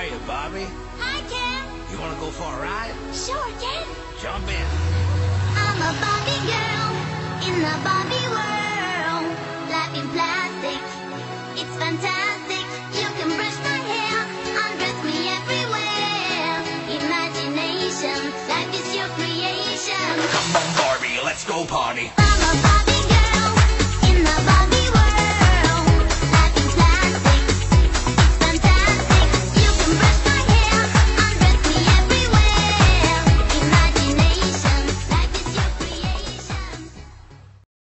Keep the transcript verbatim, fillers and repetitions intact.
Hiya, Barbie. Hi, Ken. You wanna go for a ride? Sure, Ken. Jump in. I'm a Barbie girl in the Barbie world. Life in plastic, it's fantastic. You can brush my hair, undress me everywhere. Imagination, life is your creation. Come on, Barbie, let's go party.